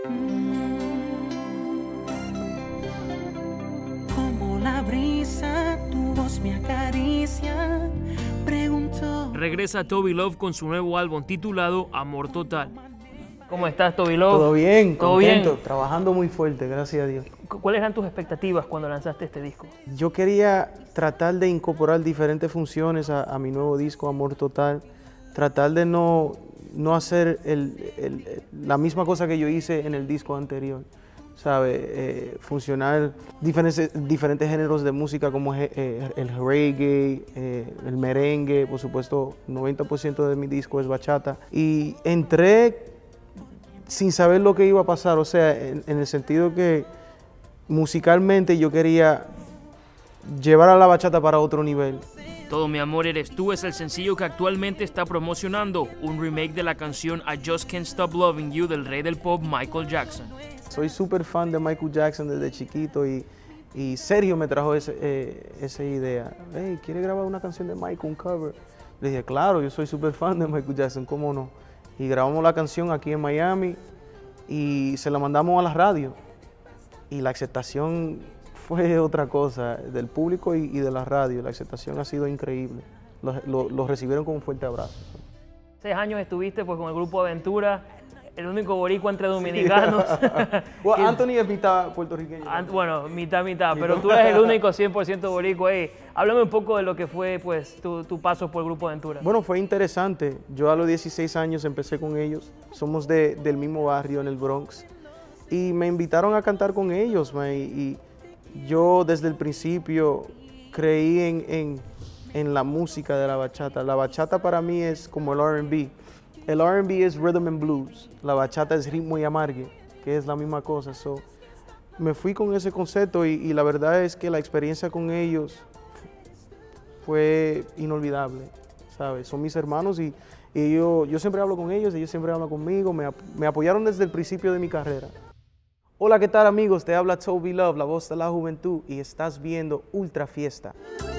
Como la brisa, tu voz me acaricia. Pregunto. Regresa Toby Love con su nuevo álbum titulado Amor Total. ¿Cómo estás, Toby Love? Todo bien, ¿Todo contento, bien? trabajando muy fuerte, gracias a Dios. ¿Cuáles eran tus expectativas cuando lanzaste este disco? Yo quería tratar de incorporar diferentes funciones a mi nuevo disco, Amor Total. Tratar de no hacer la misma cosa que yo hice en el disco anterior, ¿sabe? Funcionar diferentes géneros de música como el reggae, el merengue, por supuesto, 90% de mi disco es bachata. Y entré sin saber lo que iba a pasar, o sea, en el sentido que musicalmente yo quería llevar a la bachata para otro nivel. Todo mi amor eres tú es el sencillo que actualmente está promocionando, un remake de la canción I Just Can't Stop Loving You del rey del pop Michael Jackson. Soy súper fan de Michael Jackson desde chiquito y Sergio me trajo esa idea. Hey, ¿quiere grabar una canción de Michael, un cover? Le dije, claro, yo soy súper fan de Michael Jackson, ¿cómo no? Y grabamos la canción aquí en Miami y se la mandamos a la radio. Y la aceptación fue otra cosa, del público y de la radio. La aceptación ha sido increíble. Lo recibieron con un fuerte abrazo. 6 años estuviste pues, con el grupo Aventura, el único boricua entre dominicanos. Bueno, Anthony es mitad puertorriqueño. Bueno, mitad, pero tú eres el único 100% boricua. Háblame un poco de lo que fue pues, tu paso por el grupo Aventura. Bueno, fue interesante. Yo a los 16 años empecé con ellos. Somos del mismo barrio en el Bronx. Y me invitaron a cantar con ellos, y yo desde el principio creí en la música de la bachata. La bachata para mí es como el R&B. El R&B es rhythm and blues. La bachata es ritmo y amargue, que es la misma cosa. Me fui con ese concepto y la verdad es que la experiencia con ellos fue inolvidable, ¿sabes? Son mis hermanos y yo siempre hablo con ellos, ellos siempre hablan conmigo. Me apoyaron desde el principio de mi carrera. Hola, ¿qué tal amigos? Te habla Toby Love, la voz de la juventud, y estás viendo Ultra Fiesta.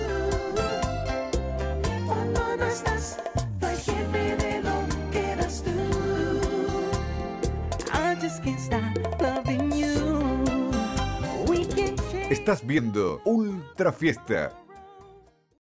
Cuando no estás, no hay quien me dé lo que das tú. I just can't stop loving you. We can change. Estás viendo Ultra Fiesta